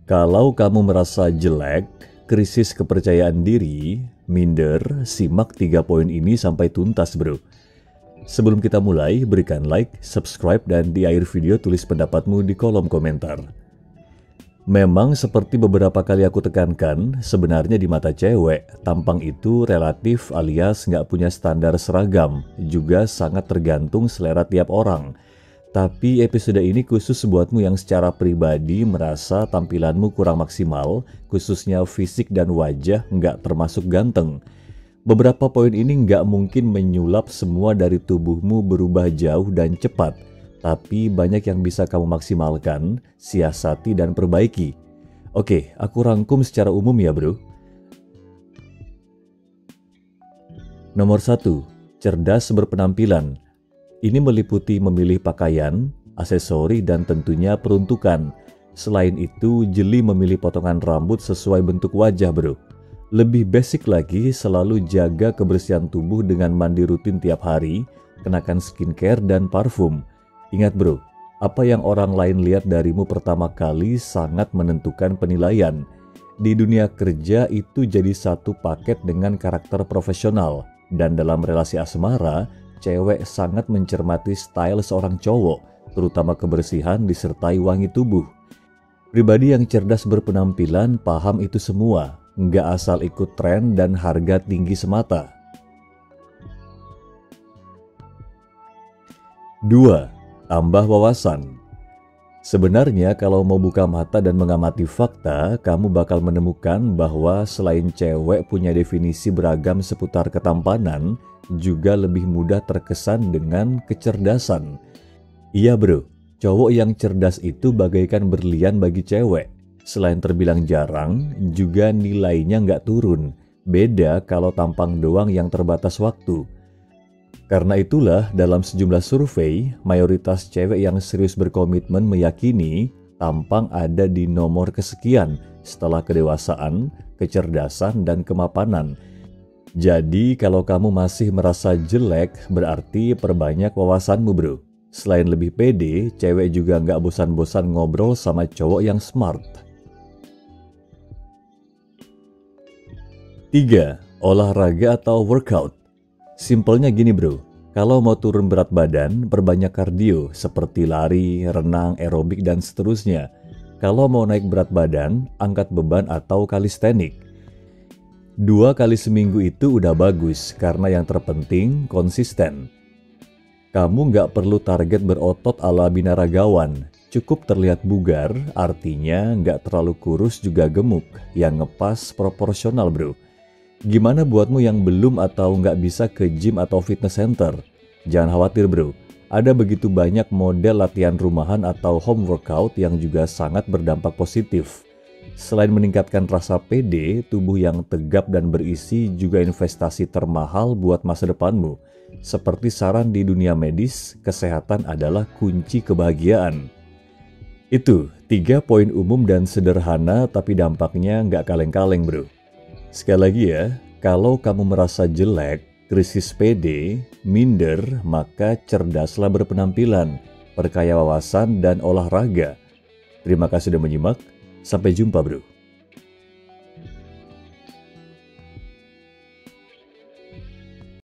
Kalau kamu merasa jelek, krisis kepercayaan diri, minder, simak 3 poin ini sampai tuntas bro. Sebelum kita mulai, berikan like, subscribe, dan di akhir video tulis pendapatmu di kolom komentar. Memang seperti beberapa kali aku tekankan, sebenarnya di mata cewek, tampang itu relatif alias nggak punya standar seragam, juga sangat tergantung selera tiap orang. Tapi episode ini khusus buatmu yang secara pribadi merasa tampilanmu kurang maksimal, khususnya fisik dan wajah nggak termasuk ganteng. Beberapa poin ini nggak mungkin menyulap semua dari tubuhmu berubah jauh dan cepat, tapi banyak yang bisa kamu maksimalkan, siasati dan perbaiki. Oke, aku rangkum secara umum ya bro. Nomor 1, cerdas berpenampilan. Ini meliputi memilih pakaian, aksesori, dan tentunya peruntukan. Selain itu, jeli memilih potongan rambut sesuai bentuk wajah bro. Lebih basic lagi, selalu jaga kebersihan tubuh dengan mandi rutin tiap hari, kenakan skincare dan parfum. Ingat bro, apa yang orang lain lihat darimu pertama kali sangat menentukan penilaian. Di dunia kerja itu jadi satu paket dengan karakter profesional. Dan dalam relasi asmara, cewek sangat mencermati style seorang cowok, terutama kebersihan disertai wangi tubuh. Pribadi yang cerdas berpenampilan paham itu semua, nggak asal ikut tren dan harga tinggi semata. 2. Tambah wawasan. Sebenarnya kalau mau buka mata dan mengamati fakta, kamu bakal menemukan bahwa selain cewek punya definisi beragam seputar ketampanan, juga lebih mudah terkesan dengan kecerdasan. Iya bro, cowok yang cerdas itu bagaikan berlian bagi cewek. Selain terbilang jarang, juga nilainya nggak turun. Beda kalau tampang doang yang terbatas waktu. Karena itulah dalam sejumlah survei, mayoritas cewek yang serius berkomitmen meyakini tampang ada di nomor kesekian setelah kedewasaan, kecerdasan, dan kemapanan. Jadi kalau kamu masih merasa jelek, berarti perbanyak wawasanmu bro. Selain lebih pede, cewek juga nggak bosan-bosan ngobrol sama cowok yang smart. 3. Olahraga atau workout. Simpelnya gini bro, kalau mau turun berat badan, perbanyak kardio seperti lari, renang, aerobik, dan seterusnya. Kalau mau naik berat badan, angkat beban atau kalistenik. 2 kali seminggu itu udah bagus, karena yang terpenting konsisten. Kamu nggak perlu target berotot ala binaragawan, cukup terlihat bugar, artinya nggak terlalu kurus juga gemuk, yang ngepas proporsional bro. Gimana buatmu yang belum atau nggak bisa ke gym atau fitness center? Jangan khawatir bro, ada begitu banyak model latihan rumahan atau home workout yang juga sangat berdampak positif. Selain meningkatkan rasa pede, tubuh yang tegap dan berisi juga investasi termahal buat masa depanmu. Seperti saran di dunia medis, kesehatan adalah kunci kebahagiaan. Itu 3 poin umum dan sederhana tapi dampaknya nggak kaleng-kaleng bro. Sekali lagi ya, kalau kamu merasa jelek, krisis pede, minder, maka cerdaslah berpenampilan, perkaya wawasan dan olahraga. Terima kasih sudah menyimak. Sampai jumpa bro.